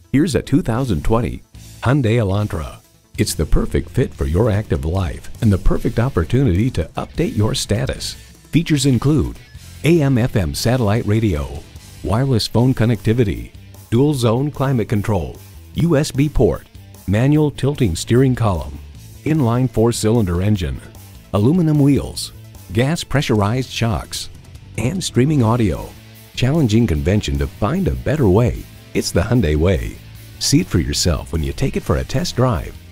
Here's a 2020 Hyundai Elantra. It's the perfect fit for your active life and the perfect opportunity to update your status. Features include AM/FM satellite radio, wireless phone connectivity, dual zone climate control, USB port, manual tilting steering column, inline 4-cylinder engine, aluminum wheels, gas pressurized shocks, and streaming audio. Challenging convention to find a better way. It's the Hyundai way. See it for yourself when you take it for a test drive.